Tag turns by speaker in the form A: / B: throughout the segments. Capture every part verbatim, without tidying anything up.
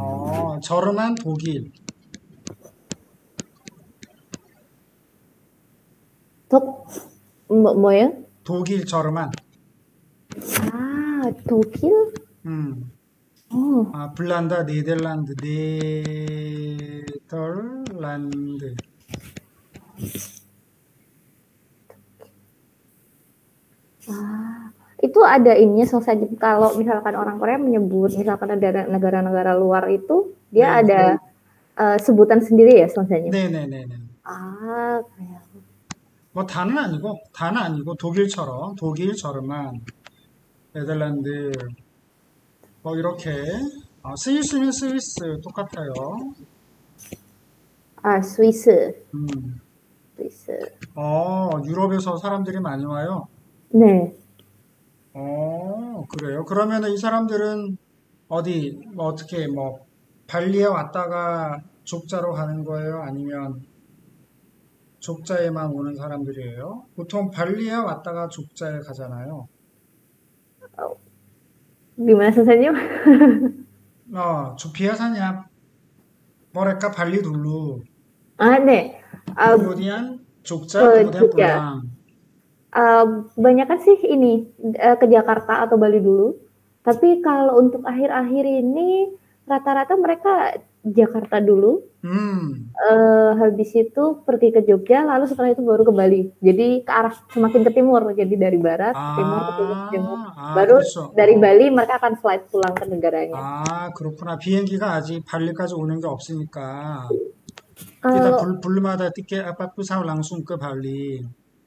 A: 어, 저렴한 독일.
B: 독, 뭐, 뭐예요?
A: 독일 저렴한.
B: 아, 독일?
A: 음.
B: 어,
A: 아, 불란다, 네덜란드, 네덜란드.
B: ah, itu ada ininya selesai. Kalau misalkan orang Korea menyebut misalkan ada negara-negara luar itu dia
A: 네,
B: ada uh, sebutan sendiri ya selesainya.
A: 네네네네.
B: Ah, kayak
A: 뭐 다는 아니고, 다는 아니고, 독일처럼, 독일 저렴한, 네덜란드, 뭐 이렇게. 어, 스위스는 스위스 똑같아요.
B: ah Swiss,
A: 음.
B: Swiss.
A: 어, 유럽에서 사람들이 많이 와요.
B: 네.
A: 어, 그래요. 그러면 이 사람들은 어디, 뭐 어떻게, 뭐, 발리에 왔다가 족자로 가는 거예요? 아니면 족자에만 오는 사람들이에요? 보통 발리에 왔다가 족자에 가잖아요.
B: Gimana selesainya?
A: 어, 저 biasanya mereka Bali dulu,
B: Ah, nih. Uh,
A: kemudian
B: ke
A: Jogja, kemudian
B: Jogja.
A: pulang.
B: Uh, Banyakan sih ini uh, ke Jakarta atau Bali dulu. Tapi kalau untuk akhir-akhir ini rata-rata mereka Jakarta dulu.
A: Hmm,
B: Uh, habis itu pergi ke Jogja, lalu setelah itu baru ke Bali. Jadi ke arah semakin ke timur. Jadi dari barat ke timur ke timur ke timur.
A: 아, 아,
B: Baru
A: 그렇죠.
B: dari
A: 어,
B: Bali mereka akan slide pulang ke negaranya.
A: 아, 그렇구나. 비행기가 아직 발리까지 오는 게 없으니까. Kita
B: Kalau
A: bel- belum ada tiket apa pesawat langsung ke Bali.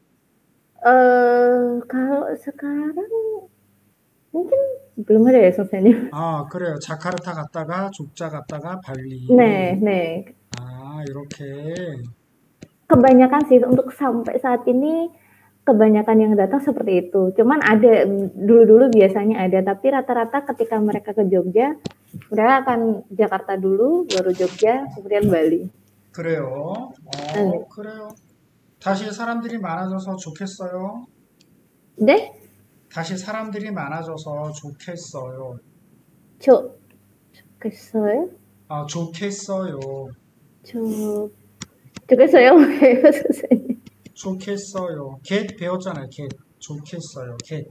B: uh, kalau sekarang mungkin belum ada ya selesainya.
A: 아, 그래요. 자카르타 갔다가 족자 갔다가
B: Nih,
A: 발리.
B: nih.
A: 아, 이렇게.
B: Kebanyakan sih untuk sampai saat ini kebanyakan yang datang seperti itu. Cuman ada dulu-dulu biasanya ada, tapi rata-rata ketika mereka ke Jogja, mereka akan Jakarta dulu, baru Jogja, kemudian Bali.
A: 그래요.
B: 네.
A: 어, 그래요. 다시 사람들이 많아져서 좋겠어요.
B: 네?
A: 다시 사람들이 많아져서 좋겠어요.
B: 저, 좋겠어요?
A: 아, 좋겠어요.
B: 저, 좋겠어요? 왜요, 선생님?
A: 좋겠어요. get 배웠잖아요. get. 좋겠어요. get.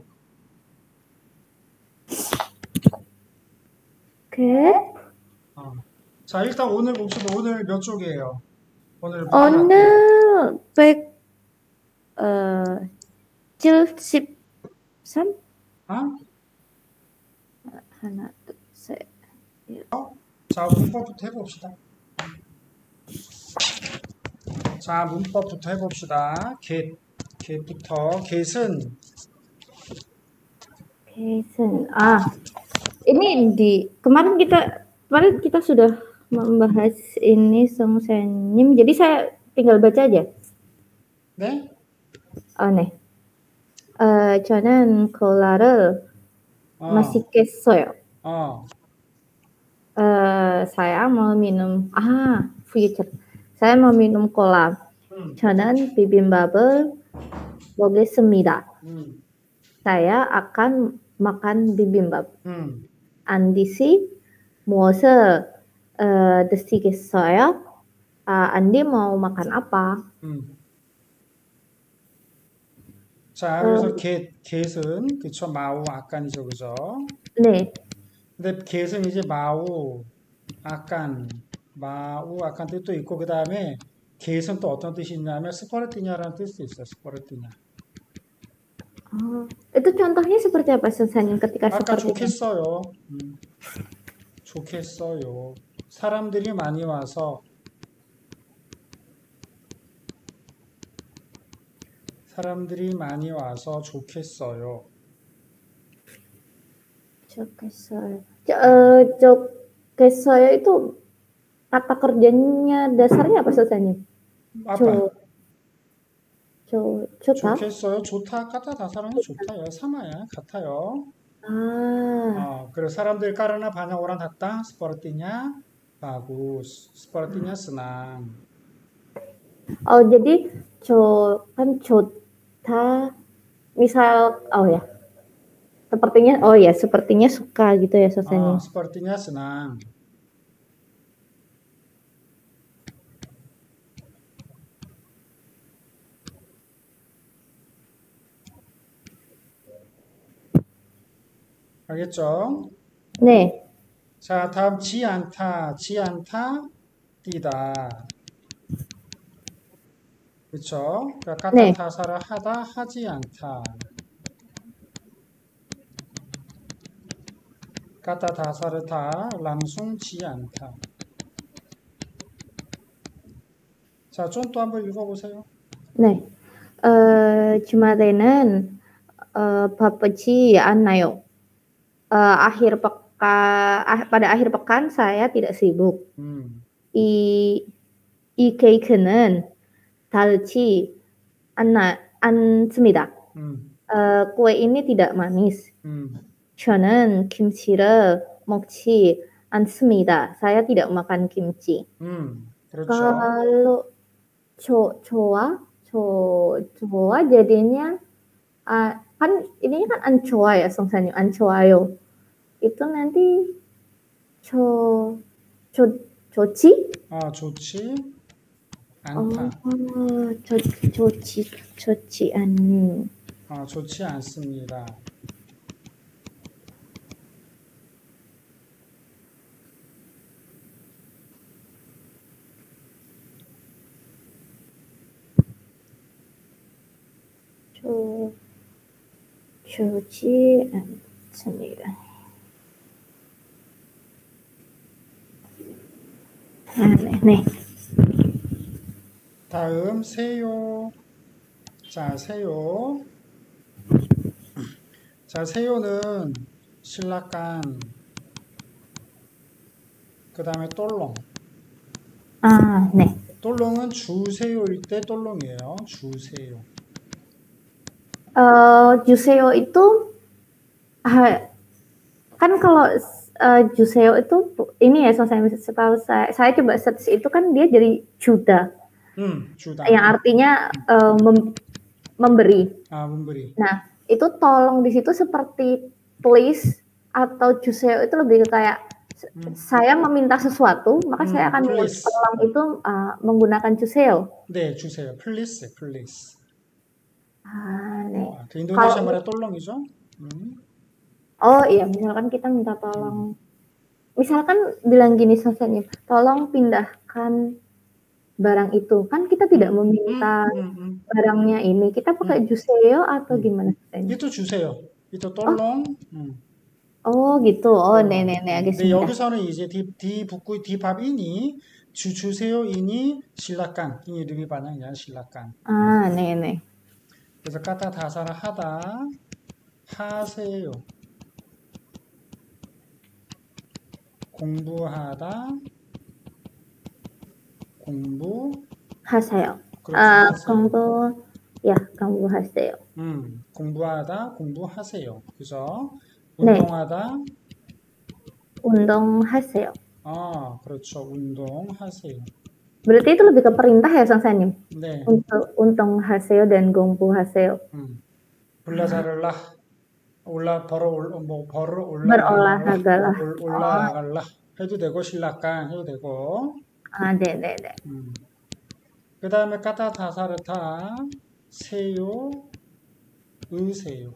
B: 그,
A: 어. 자, 일단 오늘 봅시다. 오늘 몇 쪽이에요? 오늘부터 갈게요.
B: 오늘 백, 어, 칠십삼?
A: 어?
B: 하나, 둘, 셋.
A: 자, 문법부터 해봅시다. 자, 문법부터 해봅시다. get, get부터. get은
B: Jason. Ah, ini di kemarin kita kemarin kita sudah membahas ini songsenim. Jadi saya tinggal baca aja.
A: 네?
B: Oh, nih. 어, 저는 콜라를
A: 어,
B: 마시겠어요.
A: 어,
B: 어, saya mau minum. Ah, future. Saya mau minum cola.
A: 음,
B: 저는 비빔밥을 먹겠습니다.
A: 음,
B: saya akan makan bibimbap.
A: 음.
B: 안디 씨, 무엇을 어, 드시겠어요? 아, 안디 mau makan apa?
A: 음. 자,
B: 어,
A: 그래서 get, get은 그쵸 마우 아깐이죠, 그죠?
B: 네.
A: 근데 get은 이제 마우 아깐, 마우 아깐 뜻도 있고 그 다음에 get은 또 어떤 뜻이 있냐면 스퍼르티냐라는 뜻도 있어요. 스퍼르티냐.
B: Oh, itu contohnya seperti apa Susanin ketika
A: 아까
B: seperti itu?
A: 좋겠어요. 음, 좋겠어요. 사람들이 많이 와서 사람들이 많이 와서 좋겠어요.
B: Jokesoyo. Jo- eh, Jokesoyo itu kata kerjanya dasarnya apa Susanin?
A: 아빠,
B: Jo, jo, 좋다?
A: 좋겠어요. 좋다. 까다 다사랑은 좋다요. 사마야. 같아요.
B: Ah,
A: 어, 그리고 사람들 까르나 반야 오랑 같다. 스포르티냐. bagus. Sepertinya senang.
B: oh jadi jo kan 좋다. Misal, oh ya, sepertinya, oh ya, sepertinya suka gitu ya
A: 어,
B: Susanin.
A: sepertinya senang. 알겠죠?
B: 네,
A: 자, 다음 지 않다, 지 않다, 뛰다. 그쵸? 그러니까 까타
B: 네,
A: 타사를 하다, 하지 않다. 까타 타사를 다, 랑숭 지 않다. 자, 좀 또 한번 읽어보세요.
B: 네. Eh, Jumatenan eh, Bapeji Anayo. Eh, akhir peka, ah, pada akhir pekan saya tidak sibuk.
A: 음,
B: 이, 이 케이크는 달지 않나, 않습니다.
A: 음,
B: Eh, kue ini tidak manis.
A: 음,
B: 저는 김치를 먹지 않습니다. Saya tidak makan kimchi.
A: 음, 그렇죠.
B: Kalau co coa, co coa jadinya ah, kan ini kan ancoa ya songsanyo, ancoayo. Itu nanti co co coci?
A: 아, 좋지 않다.
B: Oh, co coci coci 않는.
A: 아, 좋지 않습니다.
B: 조 좋지 않습니다. 아, 네, 네.
A: 다음 세요. 자, 세요. 자, 세요는 신라간. 그 다음에 똘롱.
B: 아, 네.
A: 똘롱은 주세요일 때 똘롱이에요. 주세요.
B: Eh, Juseo itu ah, kan kalau uh, Juseo itu ini ya, so saya setahu saya, saya coba search itu kan dia jadi juda,
A: 음, 주다.
B: yang artinya uh, mem- memberi.
A: 아, 문부리.
B: Nah, itu tolong di situ seperti please atau Juseo itu lebih ke kayak
A: 음,
B: saya meminta sesuatu, maka
A: 음,
B: saya akan
A: please.
B: tolong itu uh, menggunakan Juseo.
A: 네, 주세요. 플리스, 플리스.
B: Ah, 네.
A: 아, 그 인도네시아
B: Kalau
A: 말의 똘롱이죠. 음,
B: oh iya, misalkan kita minta tolong, misalkan bilang gini Sosennya, tolong pindahkan barang itu, kan kita tidak meminta
A: 음, 음, 음.
B: barangnya ini, kita pakai
A: 음.
B: Juseo atau
A: 음.
B: gimana Sosennya?
A: 이또 주세요. 이또 똘롱. 음.
B: Oh gitu, oh
A: 똘롱.
B: 네네네
A: 근데
B: 알겠습니다.
A: 여기서는 이제 디, 디 북구 디밥이니 주 주세요이니 신라간 이 이름이 반영이야 신라간.
B: 아 네네.
A: 그래서 까타 다사를 하다 하세요. 공부하다
B: 하세요.
A: 그렇죠.
B: 아
A: 하세요.
B: 공부, 야 공부하세요.
A: 음, 공부하다 공부하세요. 그죠?
B: 네.
A: 운동하다
B: 운동하세요.
A: 아, 그렇죠. 운동하세요.
B: Berarti itu lebih ke perintah ya Songsanim?
A: 네.
B: Untuk 운동하세요 dan 공부하세요.
A: 음. 불라자를라 올라 벌어 올, 뭐 벌어
B: Berolahragalah.
A: 올라 올라갈라 해도 되고 신라간 해도 되고.
B: 아 네네네.
A: 음. 그 다음에 까타 다사를 타 세요 의세요.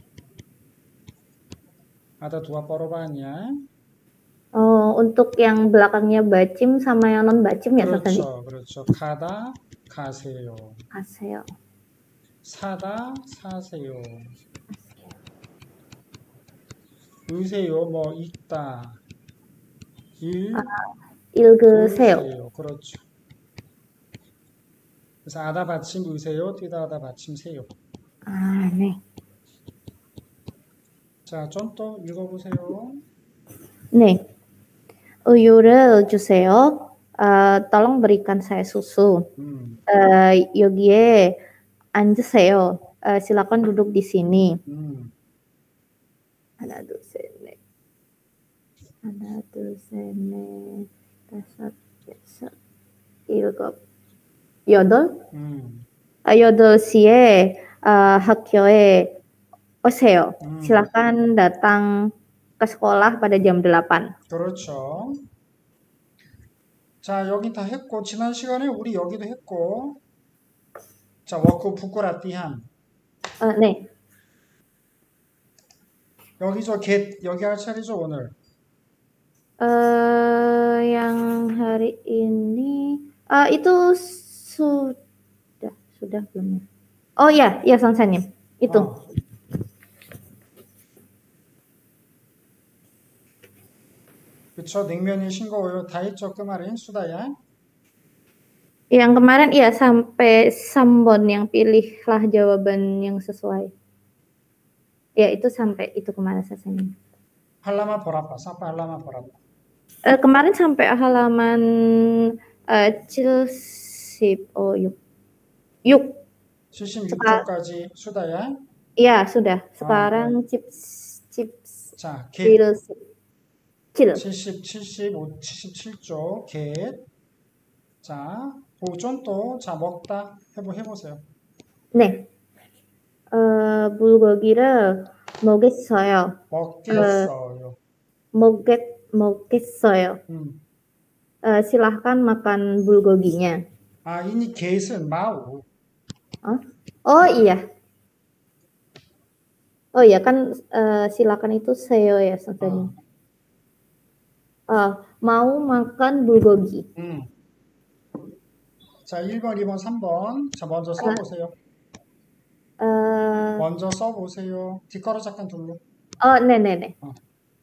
A: Ada dua perubahannya.
B: Oh, untuk yang belakangnya bacim sama yang non bacim ya Songsanim?
A: 그렇죠, 그렇죠. 가다 가세요.
B: 가세요.
A: 사다 사세요. 의세요 뭐 읽다. 읽
B: 아, 읽으세요.
A: 의세요. 그렇죠. 그래서 아다 받침 의세요, 뛰다 하다 받침 세요.
B: 아, 네.
A: 자, 좀 또 읽어보세요.
B: 네. 우유를 주세요. Uh, tolong berikan saya susu.
A: 음.
B: Uh, 여기에 앉으세요. Uh, silakan duduk di sini.
A: 음.
B: 하나, 둘, 셋, 넷. 하나, 둘, 셋, 넷. 다섯, 여섯, 일곱, 여덟.
A: 음.
B: Uh, 여덟 시에 uh, 학교에 오세요.
A: 음.
B: Silakan datang ke sekolah pada jam delapan.
A: 그렇죠. 자, 여기 다 했고, 지난 시간에 우리 여기도 했고, 자, 워크 부쿠라티한.
B: Uh, 네.
A: 여기 저 get 여기 할 차례죠 오늘.
B: Eh, yang hari ini, eh, itu sudah, sudah belum ya? Oh iya, iya Songsa님. Itu.
A: 어. 그쵸, 냉면이 싱거워요. 다 했죠, 그 말인 수다야.
B: Yang kemarin iya sampai Sambon yang pilihlah jawaban yang sesuai. Ya itu sampai itu kemarin selesainya.
A: 할라마 보라파, 사파 할라마 보라파.
B: Eh, kemarin sampai halaman eh, Cilsip, oh yuk, yuk.
A: 칠십육 쪽까지 수다야.
B: Iya sudah. Sekarang chips chips
A: 자,
B: Cilsip. Cil.
A: 칠십, 칠십오, 칠십칠 쪽 get. 자, 보존 또, 자, 먹다 해보, 해보세요.
B: 네. 어, 불고기를 먹겠어요.
A: 먹겠어요.
B: 먹겠, 먹겠어요.
A: 음.
B: 어, silahkan makan bulgoginya.
A: 아, ini get은 마우.
B: Oh, oh iya. Oh iya kan uh, silakan itu seyo ya sebenarnya.
A: 어.
B: Uh, mau makan bulgogi.
A: 음. 자, 일 번, 이 번, 삼 번. 자, 먼저 써보세요.
B: Uh,
A: 먼저 써보세요. 뒷걸어 잠깐 둘러.
B: 어, 네네네.
A: 어.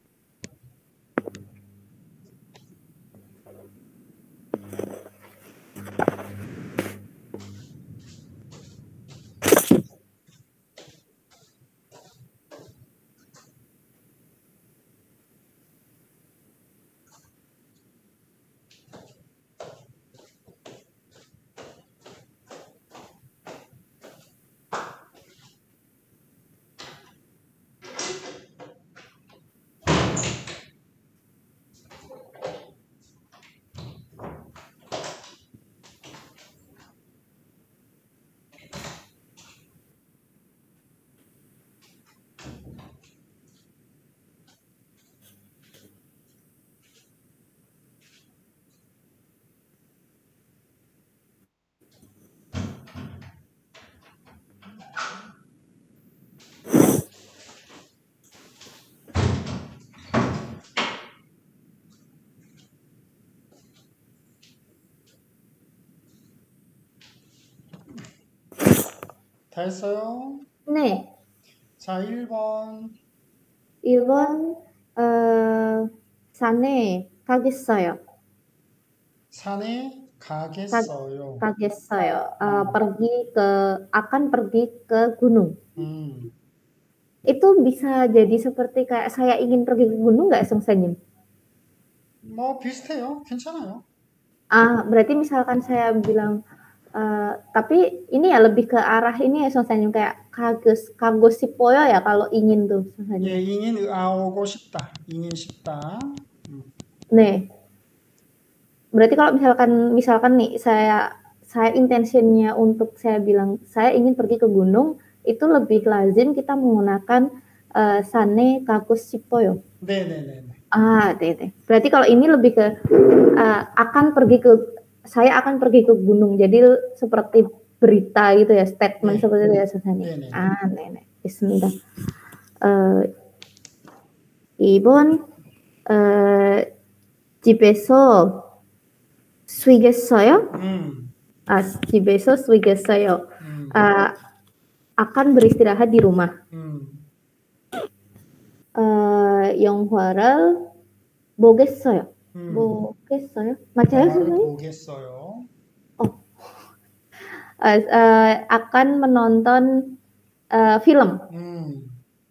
A: 다 했어요?
B: 네.
A: 자, 일 번.
B: 일 번 어, 산에 가겠어요.
A: 산에 가겠어요.
B: 가겠어요. Uh, pergi ke akan pergi ke gunung.
A: 음.
B: Itu bisa jadi seperti kayak saya ingin pergi ke gunung nggak Songsa님?
A: 뭐 비슷해요. 괜찮아요.
B: Ah, berarti misalkan saya bilang uh, tapi ini ya lebih ke arah ini ya Songsa님 kayak kagus kagus sipoyo ya kalau ingin tuh Songsa님.
A: 예, ingin 아오고 싶다. ingin 싶다. 음.
B: 네. Berarti kalau misalkan misalkan nih saya saya intensinya untuk saya bilang saya ingin pergi ke gunung itu lebih lazim kita menggunakan uh, sane kagus sipoyo.
A: 네, 네, 네, 네.
B: Ah, deh, deh. Berarti kalau ini lebih ke uh, akan pergi ke saya akan pergi ke gunung. Jadi seperti berita gitu ya, statement
A: 네.
B: seperti itu ya Susani.
A: 네, 네.
B: Ah, 네, 네. Bismillah. Uh, 이번 uh, 집에서 쉬겠어요?
A: 음.
B: 아, 집에서 쉬겠어요.
A: 음.
B: Uh, akan beristirahat di rumah.
A: 음.
B: Uh, 영화를 보겠어요.
A: 음.
B: 보겠어요? 맞아요,
A: 영화를
B: 선생님?
A: 보겠어요.
B: Uh, uh, akan menonton uh, film.
A: 음.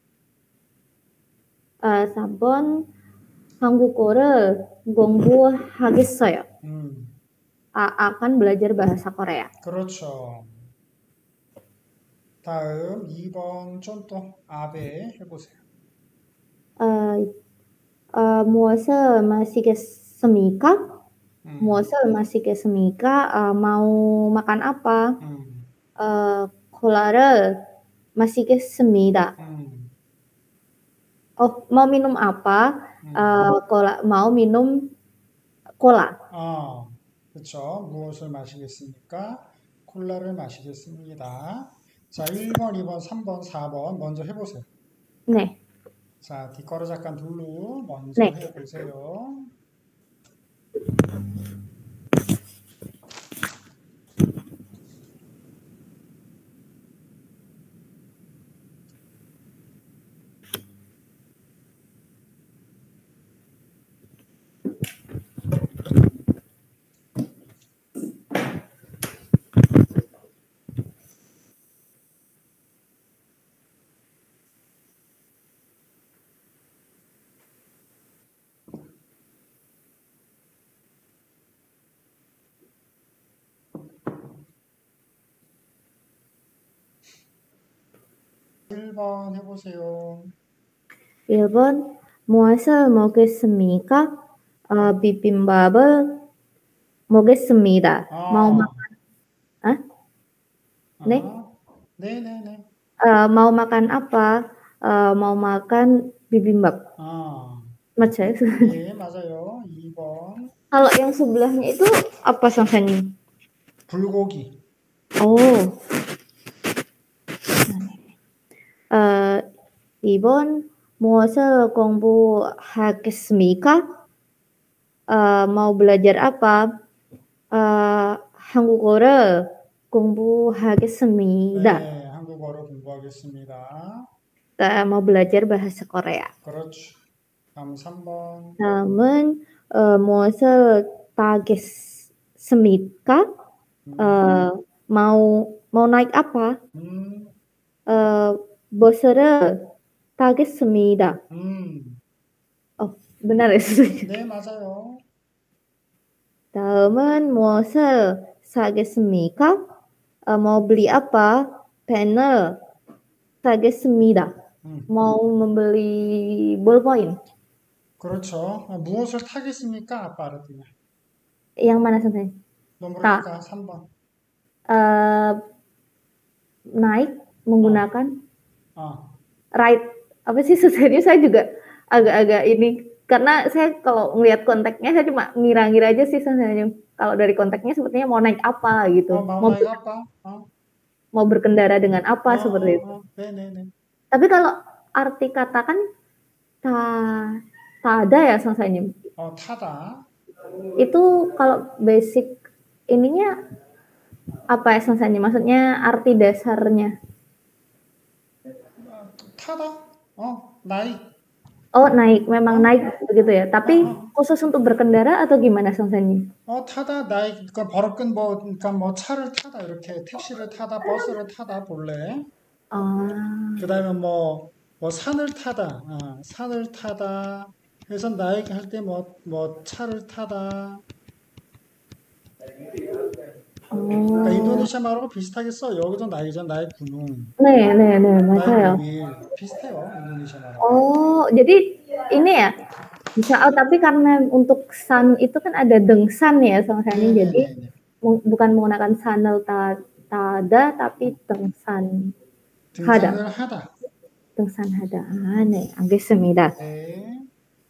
B: Uh, 사 번 한국어를 공부하겠어요.
A: 음.
B: Uh, akan belajar bahasa Korea.
A: 그렇죠. 다음 이 번 좀 더 아베 해보세요.
B: Uh, uh, 무엇을 마시겠습니까?
A: 음.
B: 무엇을 마시겠습니까? Uh, mau makan apa?
A: 음.
B: Uh, 콜라를 마시겠습니다.
A: 음.
B: Oh, mau minum apa?
A: 음.
B: Uh, cola, mau minum cola.
A: 아, 그렇죠. 무엇을 마시겠습니까? 콜라를 마시겠습니다. 자, 일 번, 이 번, 삼 번, 사 번 먼저 해보세요.
B: 네.
A: 자, 뒷걸어 잠깐 둘로 먼저
B: 네.
A: 해보세요. 일 번 해보세요.
B: 일 번 무엇을 먹겠습니까? 어, 비빔밥을 먹겠습니다.
A: 아,
B: mau makan ah? 네?
A: 아, 네네네.
B: Uh, mau makan apa? Uh, mau makan bibimbap.
A: 아,
B: 맞아요?
A: 예, 맞아요. 이 번.
B: Kalau yang sebelahnya itu apa sangkanya?
A: 불고기.
B: Oh. Uh, 이 번 무엇을 공부하겠습니까? Uh, mau belajar apa? Uh, 한국어를 공부하겠습니다.
A: 네, 한국어로 공부하겠습니다.
B: Kita mau belajar bahasa Korea.
A: 그렇죠. 다음 삼 번.
B: 다음은 uh, 무엇을 타겠습니까?
A: 음,
B: Uh, mau mau naik apa?
A: 음,
B: Uh, 버스를 타겠습니다.
A: 음.
B: Oh, benar ya?
A: 네, 맞아요.
B: 다음은 무엇을 사겠습니까? Uh, mau beli apa? Pen을 사겠습니다.
A: 음.
B: Mau membeli ballpoint.
A: 그렇죠. 아, 무엇을 타겠습니까? 아빠 알았더니.
B: Yang mana 선생님?
A: 너 모르니까 삼 번.
B: Uh, naik menggunakan
A: 아,
B: ride. Apa sih sebenarnya saya juga agak-agak ini karena saya kalau ngelihat konteksnya saya cuma ngira-ngira aja sih sebenarnya. Kalau dari konteksnya sepertinya mau naik apa gitu.
A: 어, mau
B: Mau,
A: naik apa? 어,
B: mau berkendara dengan apa
A: 어,
B: seperti itu.
A: 어, 어. 네네네.
B: Tapi kalau arti kata kan ta, tada ya sebenarnya.
A: 어, 타다.
B: Itu kalau basic ininya apa ya sebenarnya? Maksudnya arti dasarnya.
A: 타다. 어, 나이.
B: Oh naik, memang naik begitu ya. Tapi
A: 어, 어.
B: khusus untuk berkendara atau gimana sebenarnya?
A: 어, 타다, 나이. 그 버럭근 뭐, 그러니까 뭐 차를 타다 이렇게 택시를 타다, 버스를 타다 볼래.
B: 아,
A: 그다음에 뭐, 뭐 산을 타다, 아, 산을 타다. 해서 나이 할 때 뭐, 뭐 차를 타다. 그러니까
B: oh,
A: 인도네시아 말하고 비슷하게 써. 여기도 나이죠, 나이 군웅.
B: 네, 네, 네,
A: 나이
B: 맞아요.
A: 구일 비슷해요, 인도네시아 말하고.
B: Oh, jadi ini ya bisa. Oh, tapi karena untuk san itu kan ada dengsan ya sebenarnya. Jadi
A: 네네네.
B: mu- bukan menggunakan sanel ta, tada, tapi dengsan hada,
A: 등산을 하다.
B: dengsan hada. Ah, 네, 알겠습니다.
A: 네.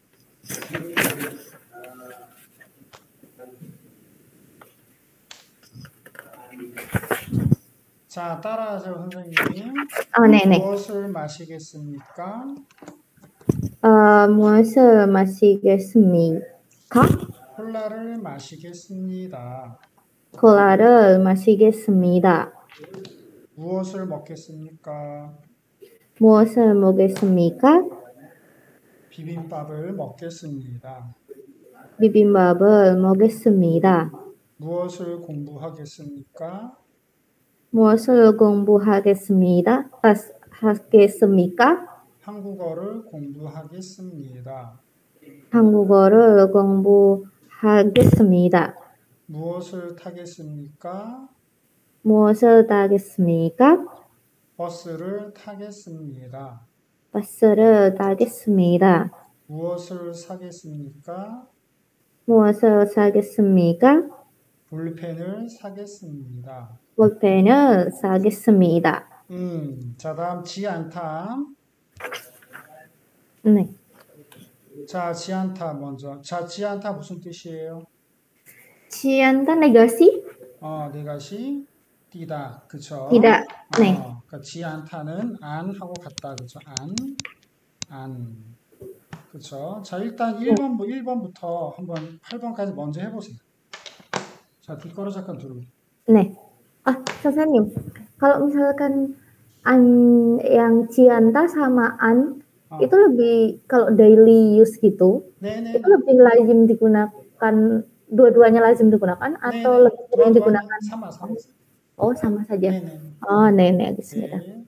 A: 자, 따라하세요, 선생님.
B: Oh, 네, 네.
A: 무엇을 마시겠습니까?
B: Uh, 무엇을 마시겠습니까?
A: 콜라를 마시겠습니다.
B: 콜라를 마시겠습니다.
A: 무엇을 먹겠습니까?
B: 무엇을 먹겠습니까?
A: 비빔밥을 먹겠습니다.
B: 비빔밥을 먹겠습니다.
A: 무엇을 공부하겠습니까?
B: 무엇을 공부하겠습니다? 아, 하겠습니까?
A: 한국어를 공부하겠습니다.
B: 한국어를 공부하겠습니다.
A: 무엇을 타겠습니까?
B: 무엇을 타겠습니까?
A: 버스를 타겠습니다.
B: 버스를 타겠습니다.
A: 무엇을 사겠습니까?
B: 무엇을 사겠습니까?
A: 볼펜을 사겠습니다.
B: 볼펜을 사겠습니다.
A: 음, 자, 다음 지안타.
B: 네.
A: 자, 지안타 먼저. 자, 지안타 무슨 뜻이에요?
B: 지안타 negasi?
A: 어, 네가시 뛰다, 그쵸?
B: Tidak. 네.
A: 어, 그러니까 지안타는 안 하고 같다, 그쵸? 안, 안. 그렇죠. 자, 일단
B: 네.
A: 일 번, 일 번부터 한번 팔 번까지 먼저 해보세요. 자, 뒷걸어 잠깐 두르고.
B: 네. Ah, 선생님, kalau misalkan an yang cianta sama an
A: 어,
B: itu lebih kalau daily use gitu, itu
A: 네네네.
B: lebih lazim digunakan dua-duanya lazim digunakan atau
A: 네네.
B: lebih sering
A: 두아두아는
B: digunakan?
A: 삼아, 삼아.
B: Oh, sama saja.
A: 네네.
B: Oh, 네, 네, 알겠습니다.
A: 네.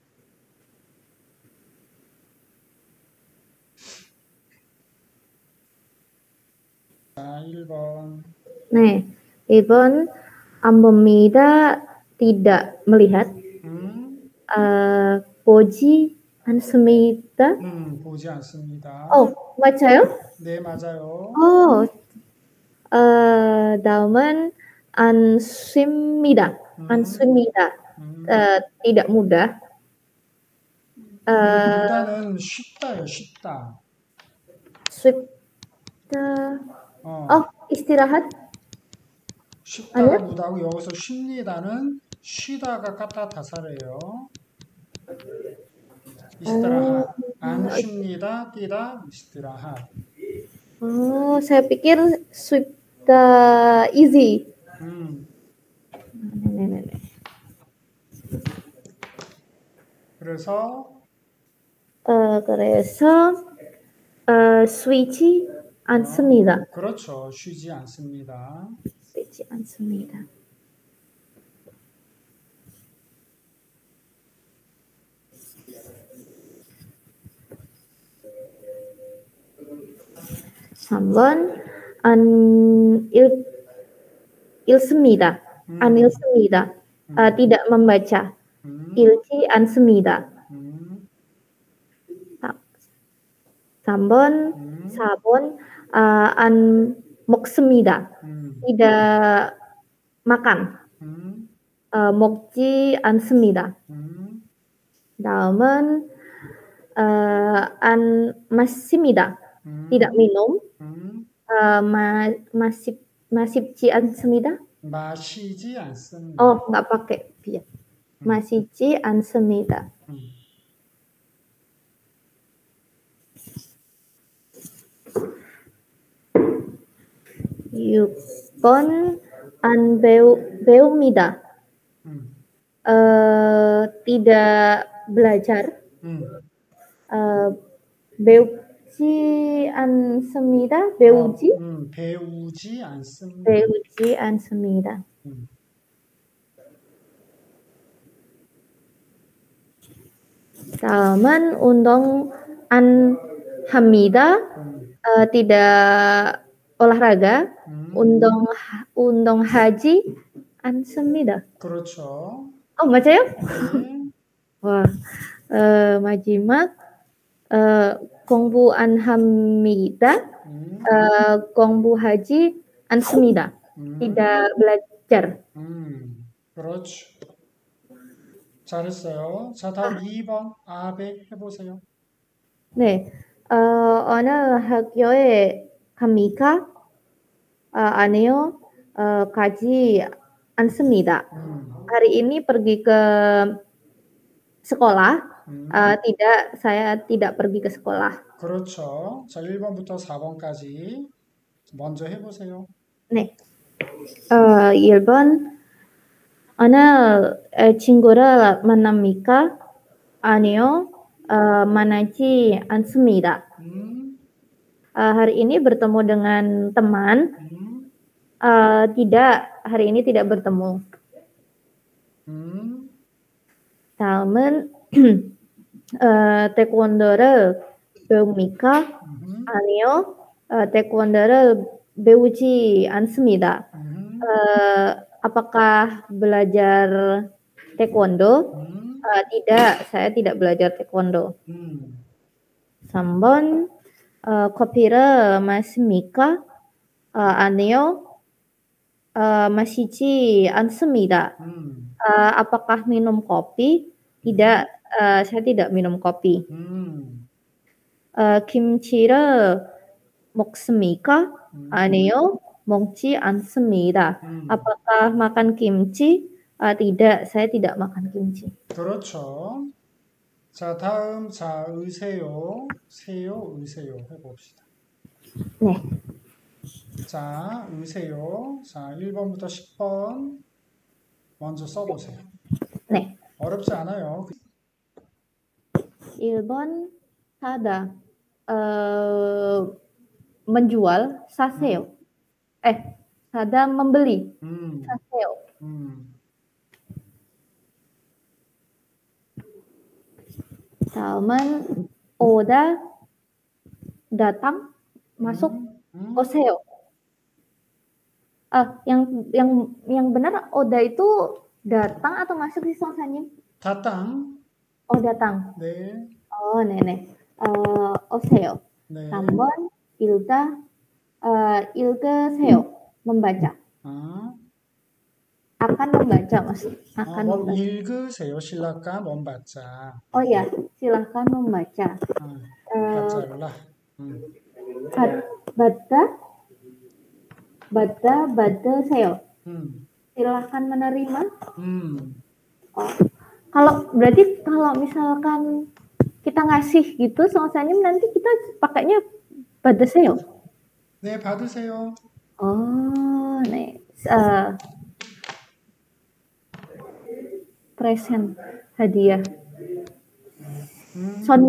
A: 자, 일 번.
B: 네, Ibon ambomida tidak melihat.
A: 음,
B: Uh, 보지 않습니다.
A: 음, 보지 않습니다.
B: Oh, 맞아요?
A: 네, 맞아요.
B: Oh, uh, daman answimida.
A: 음,
B: Answimida.
A: 음.
B: Uh, tidak mudah. Uh,
A: 무다는 쉽다요, 쉽다.
B: 쉽다.
A: 어,
B: Oh, istirahat.
A: 쉽다가
B: 아니요?
A: 무다고 여기서 쉽니다는 쉬다가 까딱 다살이에요. 이스트라핫. 안 쉽니다, 뛰다, 이스트라핫.
B: Oh, saya pikir 쉽다 easy.
A: 음,
B: 네네네.
A: 그래서
B: Uh, 그래서 uh, 쉬지 않습니다.
A: 그렇죠. 쉬지 않습니다.
B: 쉬지 않습니다. 삼 번 안 읽, 읽습니다.
A: 음,
B: 안 읽습니다. Uh, tidak membaca.
A: 음,
B: 읽지 않습니다.
A: 음,
B: 삼 번,
A: 음,
B: 사 번 uh, 안 먹습니다.
A: 음,
B: tidak makan.
A: 음,
B: Uh, 먹지 않습니다.
A: 음,
B: 다음은 uh, 안 마십니다.
A: 음,
B: tidak minum.
A: 음,
B: Uh, ma, masip, masip지 않습니다.
A: 마시지 않습니다.
B: Oh, nggak pakai biar. 마시지 않습니다.
A: 음.
B: 육 번 안 배우, 배웁니다.
A: 음,
B: Uh, tidak belajar.
A: 음.
B: Uh, 배우지 않습니다. 배우지?
A: 어, 음, 배우지 않습니다.
B: 배우지 않습니다.
A: 음.
B: 다음은 운동 안 합니다.
A: 음,
B: Uh, tidak olahraga.
A: 음.
B: 운동 운동하지 않습니다.
A: 그렇죠.
B: Oh, 맞아요?
A: 네.
B: Wah, uh, majimat uh, 공부 안 합니다.
A: 음,
B: Uh, 공부하지 않습니다.
A: 음,
B: tidak belajar.
A: 음, 그렇죠. 잘했어요. 자, 다음 이 번 아벡 해보세요.
B: 네, uh, 오늘 학교에 갑니까? Uh, 아니요, uh, 가지 않습니다.
A: 음,
B: Hari ini pergi ke sekolah.
A: 음,
B: Uh, tidak, saya tidak pergi ke sekolah.
A: 그렇죠. 자, 일 번부터 사 번까지 먼저 해보세요.
B: 네, uh, 일 번 오늘 uh, 친구를 만납니까? 아니요, uh, 만나지 않습니다.
A: 음,
B: Uh, hari ini bertemu dengan teman.
A: 음,
B: Uh, tidak, hari ini tidak bertemu.
A: 음,
B: 다음은 어, 태권도를 배웁니까?
A: 음,
B: 아니요, 어, 태권도를 배우지 않습니다.
A: 음,
B: Uh, apakah belajar taekwondo?
A: 음,
B: Uh, tidak, saya tidak belajar taekwondo.
A: 음,
B: 삼 번 uh, 커피를 마십니까? Uh, 아니요, uh, 마시지 않습니다.
A: 음,
B: Uh, apakah minum kopi? Tidak, uh, saya tidak minum kopi.
A: 음,
B: Uh, 김치를 먹습니까?
A: 음,
B: 아니요, 먹지 않습니다.
A: 음.
B: Apakah makan kimchi? Uh, tidak, saya tidak makan kimchi.
A: 그렇죠. 자, 다음, 자, 의세요. 세요, 의세요. 해봅시다.
B: 네.
A: 자, 의세요. 자, 일 번부터 십 번 먼저 써보세요.
B: 네.
A: 어렵지 않아요.
B: 일 번 사다. 어, menjual 사세요. Eh, 사다 membeli.
A: 음,
B: 사세요.
A: 음,
B: 다음은 오다 datang masuk
A: 음, 음.
B: oseyo. Ah, yang yang yang benar oda itu datang atau masuk sih Song Sanyin?
A: 다땅.
B: Oh datang.
A: 네,
B: Oh nenek. Uh, oseyo.
A: 네.
B: Tambon ilga uh, ilga seyo membaca.
A: 아,
B: Akan membaca mas.
A: 아,
B: Akan
A: 뭐
B: membaca.
A: 읽으세요. 실라까 몸받자.
B: Oh ya, silahkan membaca.
A: 아,
B: Uh,
A: 받자라. 음,
B: bat- baca, baca, baca seyo.
A: 음,
B: Silahkan menerima.
A: 음.
B: Oh, kalau berarti kalau misalkan kita ngasih gitu soalnya nanti kita pakainya 받으세요.
A: 네, 받으세요.
B: Oh, 네. Uh, present hadiah.
A: 음,
B: 선물,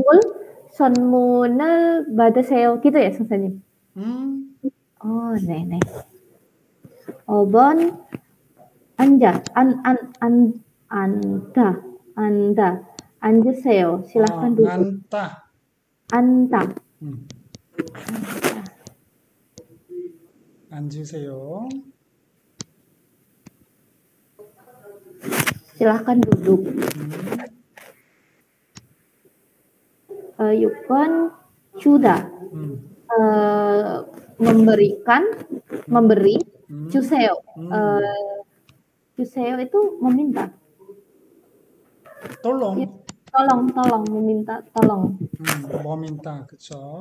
B: 선물을 받으세요. gitu ya, 선생님?
A: 음,
B: Oh, 네, 네. 오 번 앉아, 안, 안, 안, 앉아, 앉아, 앉으세요. silahkan
A: 어,
B: duduk.
A: 앉다.
B: 앉아.
A: 음, 앉으세요.
B: Silahkan duduk. Uh, 육 번 주다.
A: 음,
B: Uh, memberikan, memberi.
A: 음,
B: 주세요.
A: 음.
B: Uh, 주세요 itu meminta.
A: 똘롱.
B: Tolong, tolong, meminta, tolong.
A: 음, 뭐 민다. 그쵸?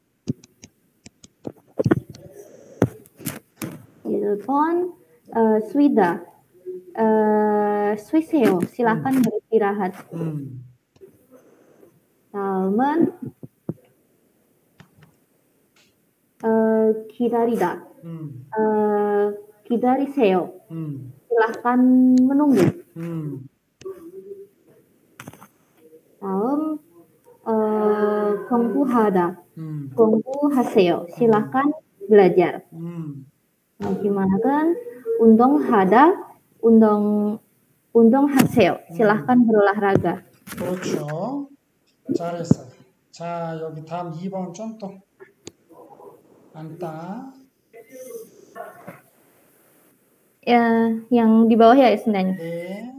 B: 일 번 uh, swida. Uh, 쉬세요. silahkan beristirahat.
A: 음,
B: 다음은 uh, 기다리다.
A: 음,
B: Uh, 기다리세요.
A: 음,
B: silahkan menunggu.
A: 음,
B: 다음 uh, 공부하다.
A: 음,
B: 공부하세요. silahkan belajar.
A: 음.
B: Gimana 운동하다, 운동 운동하세요. silahkan berolahraga.
A: 그렇죠. 잘했어요. 자, 여기 다음 이 번 좀 또 앉다.
B: Ya, yang di bawah ya sebenarnya.
A: 네.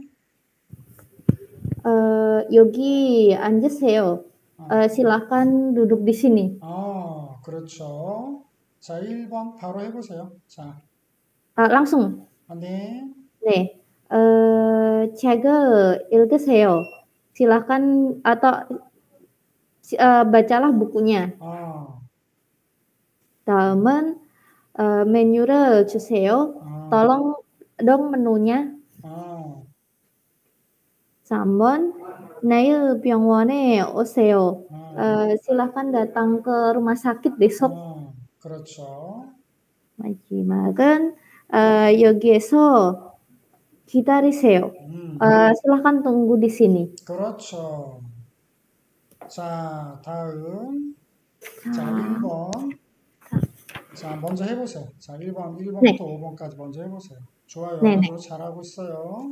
B: Uh, 여기 앉으세요. Uh, silahkan duduk di sini.
A: 어, 그렇죠. 자, 일 번 바로 해보세요. 자,
B: Uh, langsung.
A: 아, 네.
B: 네. Uh, 책을 읽으세요. silahkan atau uh, bacalah bukunya.
A: 어,
B: 다음은 uh, menu를 주세요.
A: 어,
B: Tolong dong menunya.
A: 어,
B: 삼 번 내일 병원에 오세요.
A: 어,
B: Uh, silahkan datang ke rumah sakit besok.
A: 어, 그렇죠.
B: 마지막은 uh, 여기에서 기다리세요.
A: 음,
B: Uh, silahkan tunggu di sini.
A: 그렇죠. 자, 다음. 자, 일 번. 자, 먼저 해보세요. 자, 일 번, 일 번부터
B: 네.
A: 오 번까지 먼저 해보세요. 좋아요.
B: 네네.
A: 아주 잘하고 있어요.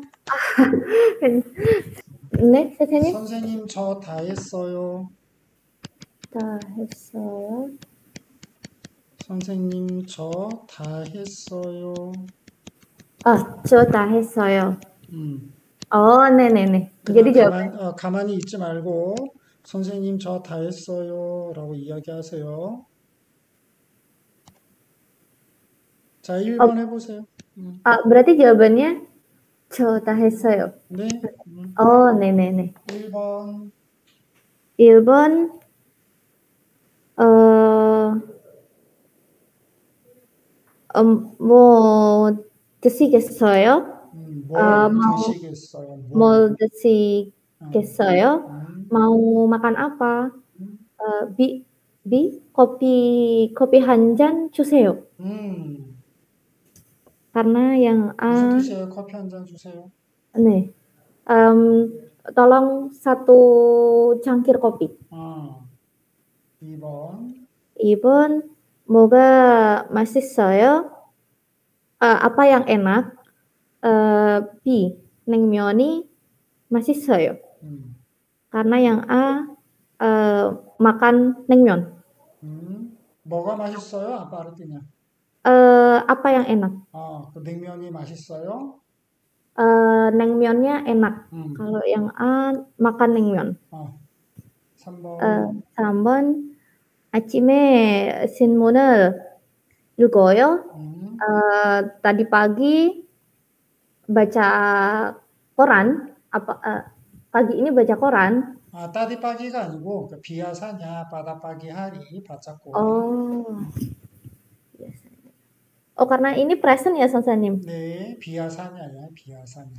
B: 네, 선생님?
A: 선생님, 저 다 했어요.
B: 다 했어요.
A: 선생님, 저 다 했어요.
B: 아, 저 다 했어요.
A: 음.
B: 어, 네네네.
A: 그냥
B: jadi jawaban.
A: 가만, 어, 가만히 있지 말고, 선생님, 저 다 했어요. 라고 이야기하세요. 자, 일 번 해보세요. 음.
B: 아, berarti jawabannya 저 다 했어요.
A: 네. 음.
B: 어, 네네네.
A: 일 번.
B: 일 번, 어, 음, 뭐 드시겠어요?
A: 음, 뭘
B: 아, mau
A: 드시겠어요? 뭘?
B: mau 드시 겠어요?
A: 음,
B: mau makan apa?
A: 음,
B: Eh, bi, bi, kopi, kopi 한 잔 주세요.
A: 음.
B: Karena yang
A: 무슨
B: A,
A: 뜻이에요? 커피 한 잔 주세요.
B: nih, em, tolong satu cangkir kopi.
A: 아, 이 번.
B: Ibon, 뭐가 맛있어요? Eh, apa yang enak? Eh, B, 냉면이 맛있어요.
A: 음,
B: Karena yang A, eh, makan 냉면.
A: 음. 뭐가 맛있어요? 아빠 알았더니.
B: Eh, apa yang enak?
A: 아, 그 냉면이 맛있어요?
B: Eh, 냉면nya enak.
A: 음,
B: Kalau yang A, makan 냉면.
A: 아, 삼
B: Eh,
A: 번.
B: 삼 번, 아침에 신문을 읽어요.
A: 음,
B: Eh, tadi pagi baca koran. Apa eh, pagi ini baca koran?
A: 아, 따디빠기가 아니고, 그 비야사냐, 바다빠기 하니, 바짝고라.
B: Oh, oh karena ini present ya Sansanim.
A: 네, 비야사냐야, 비야사냐.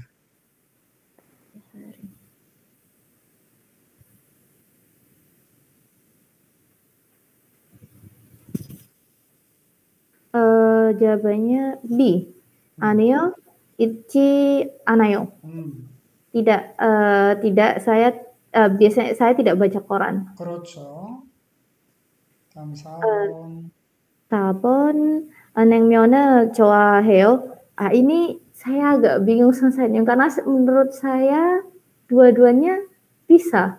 B: Eh, jawabannya B. Aneo, ichi anayo.
A: 음,
B: Tidak, eh, tidak saya eh, biasanya saya tidak baca koran.
A: 그렇죠. 다음
B: Eh,
A: 사 번.
B: 사 번, eh, 냉면을 좋아해요. Ah, ini saya agak bingung Sansanim karena se- menurut saya dua-duanya bisa.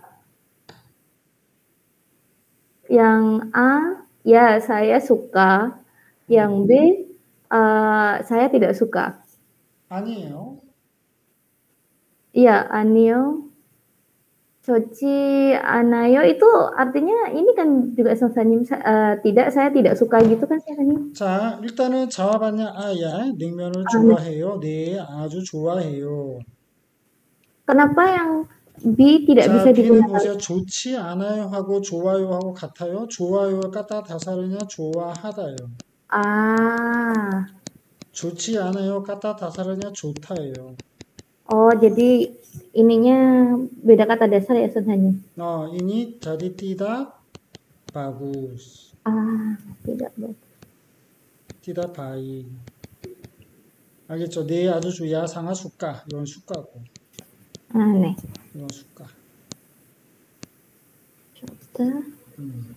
B: Yang A, ya saya suka. Yang B, eh, saya tidak suka.
A: 아니에요.
B: Iya, anio, 좋지 않아요 itu artinya ini kan juga Sansanim eh, tidak, saya tidak suka gitu kan Sansanim.
A: 자, 일단은 자와 받냐, 아야, 냉면을
B: Ah, 네.
A: 좋아해요. 네, 아주 좋아해요.
B: Kenapa yang B tidak bisa
A: 자, B는
B: digunakan?
A: 보세요. 좋지 않아요 하고 좋아요 하고 같아요. 좋아요가 까딱 다사르냐, 좋아하다요.
B: Ah,
A: 좋지 않아요, 까딱 다사르냐, 좋다예요.
B: oh jadi ininya beda kata dasar ya Sansanim.
A: 어, 이니 jadi tidak bagus.
B: Ah, tidak baik.
A: tidak baik. 알겠죠? 네, 아주 주야 상하 숫가. 이건 숫가고.
B: Ah, nih.
A: 이건 숫가.
B: Coba.
A: 음.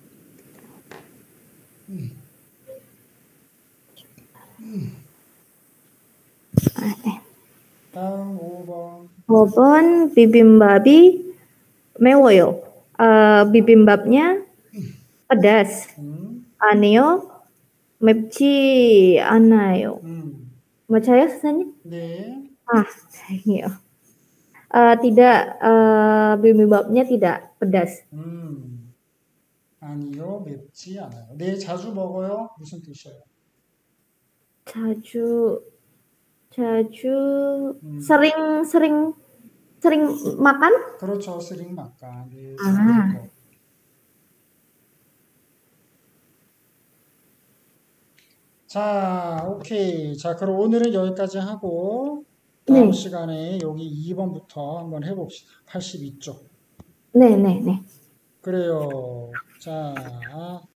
B: Ah, nih.
A: 다음 오 번.
B: 오 번 bibimbap이 매워요. Eh, bibimbapnya pedas.
A: 음.
B: 아니요, 맵지 않아요.
A: 음.
B: 맞아요, 선생님?
A: 네.
B: Ah, daeng이요. Eh, tidak, eh, bibimbapnya tidak pedas.
A: 음. 아니요, 맵지 않아요. 네, 자주 먹어요? 무슨 뜻이에요?
B: 자주, 자주,
A: 음.
B: sering, sering, sering makan?
A: 그렇죠. 스링 막간. 네,
B: 아.
A: 잘했고. 자, 오케이. 자, 그럼 오늘은 여기까지 하고 다음
B: 네.
A: 시간에 여기 이 번부터 한번 해봅시다. 팔십이 쪽.
B: 네, 네, 네.
A: 그래요. 자,